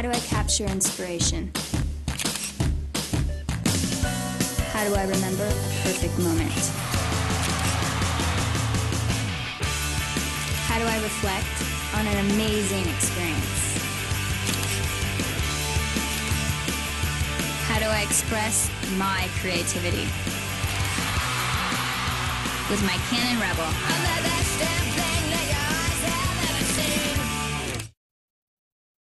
How do I capture inspiration? How do I remember a perfect moment? How do I reflect on an amazing experience? How do I express my creativity? With my Canon Rebel. I'm the best damn thing.